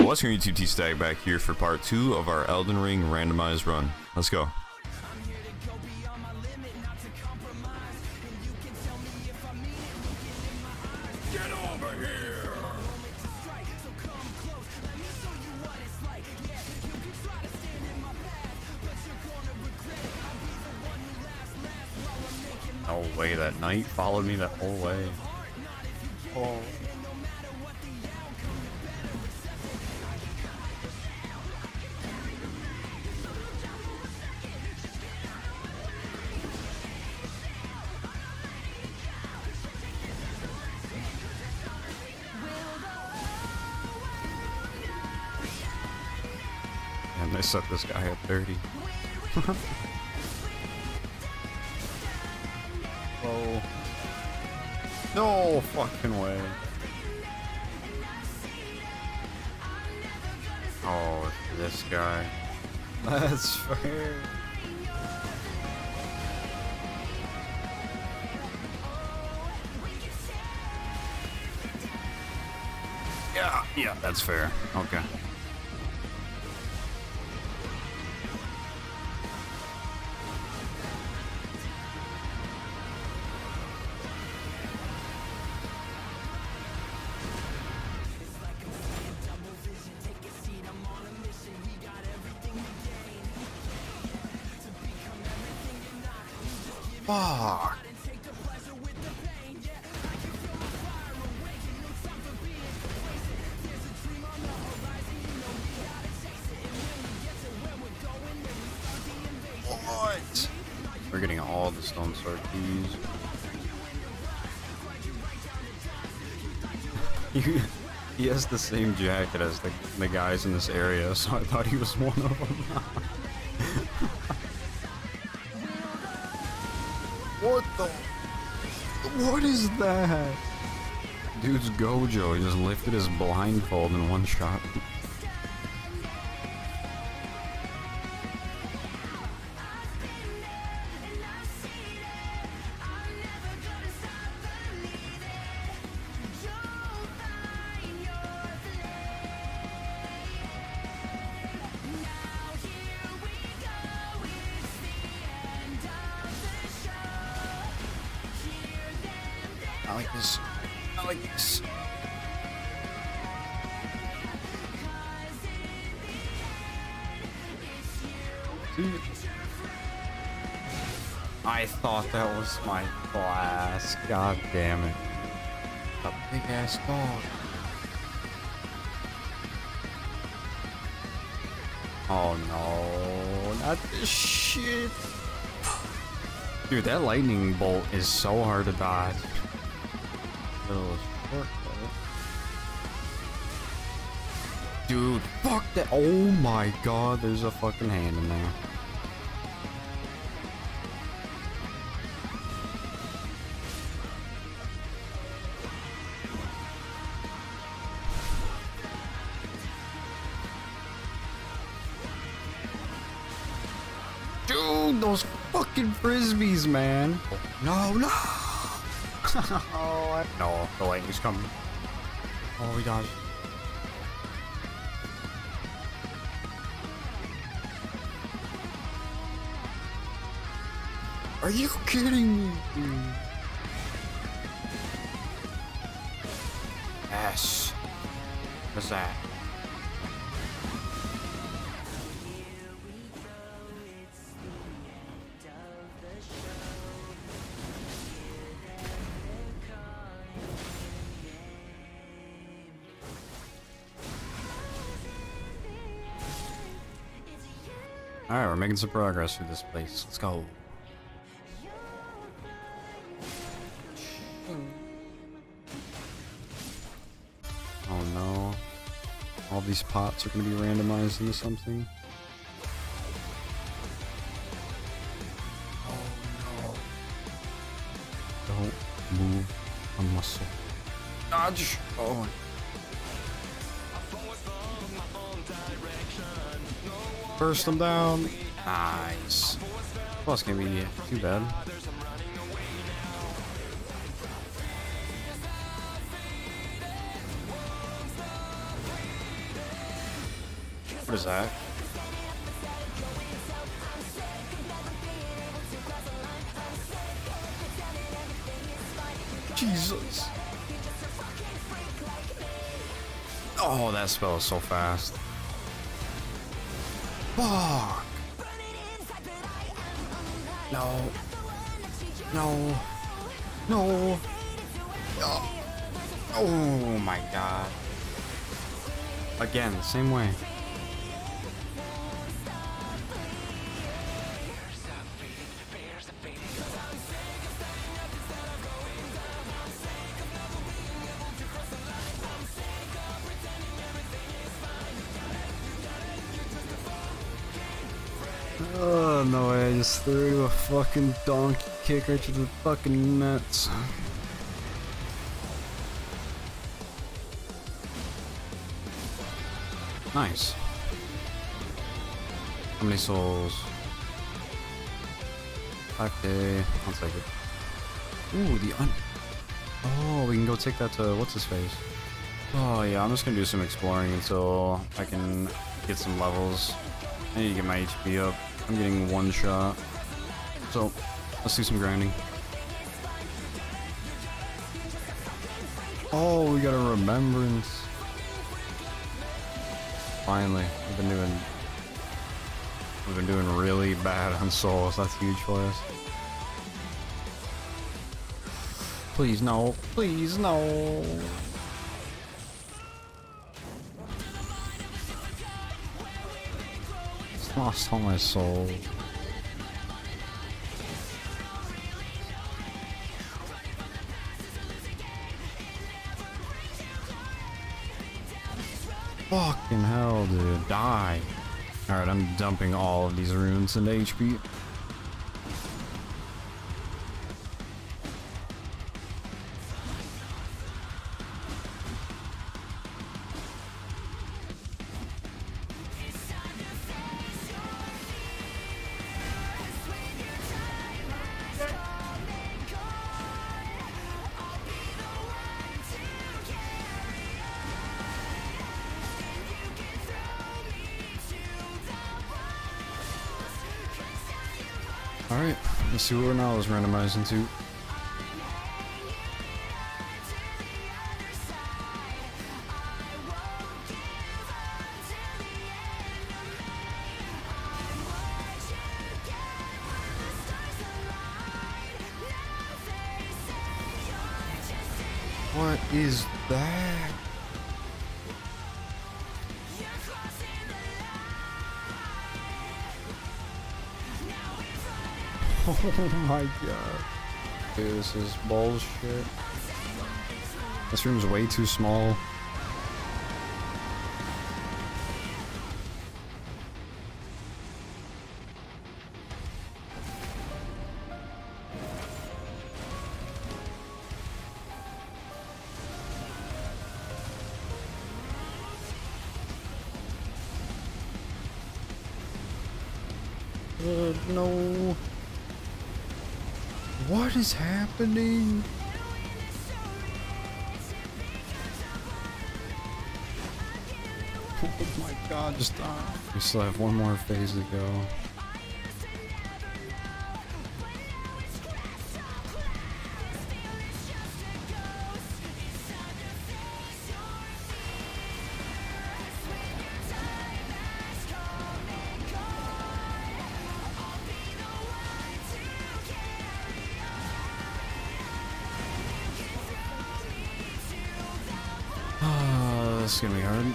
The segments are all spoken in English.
What's your YouTube T-Stack back here for part 2 of our Elden Ring randomized run. Let's go. Get over here! No way, that knight followed me that whole way. Oh. And they set this guy at 30. Oh. No fucking way. Oh, this guy. That's fair. Yeah, that's fair. Okay. Fuck. What? We're getting all the stone sword keys. He has the same jacket as the guys in this area, so I thought he was one of them. What the? What is that? Dude's Gojo. He just lifted his blindfold in one shot. I like this. I like this. Dude. I thought that was my class. God damn it. A big ass dog. Oh no, not this shit. Dude, that lightning bolt is so hard to dodge. Dude, fuck that. Oh my god, there's a fucking hand in there. Dude, those fucking frisbees, man. No, no. Oh, no, the lightning's coming. Oh, we dodged. Are you kidding me, dude? Yes. What's that? Alright, we're making some progress through this place. Let's go. Oh no. All these pots are going to be randomized into something. Oh no. Don't move a muscle. Dodge! Oh. Burst them down. Nice. Well, it's gonna be too bad. What is that? Jesus. Oh, that spell is so fast. Fuck. No. No. No. Oh. Oh my god. Again, same way. Oh no way, I just threw a fucking donkey kicker to the fucking nuts. Nice. How many souls? 5K. I'll take it. Ooh, oh, we can go take that to what's his face. Oh yeah, I'm just gonna do some exploring until I can get some levels. I need to get my HP up. I'm getting one shot. So, let's do some grinding. Oh, we got a remembrance. Finally, we've been doing really bad on souls. That's huge for us. Please no, please no. Just lost all my soul. Fucking hell, dude. Die. Alright, I'm dumping all of these runes into HP. Alright, let's see what we're now is randomized into. What is that? Oh my god. Dude, this is bullshit. This room's way too small. No. What is happening? Oh my god, just stop. We still have one more phase to go. This is gonna be hard.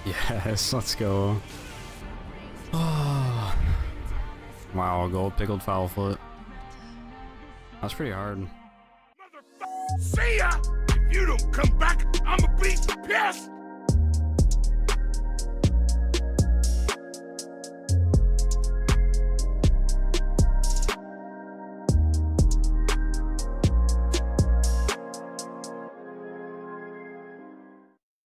Yes, let's go. Oh. Wow, gold pickled foul foot. That's pretty hard. See ya! If you don't come back, I'ma be pissed!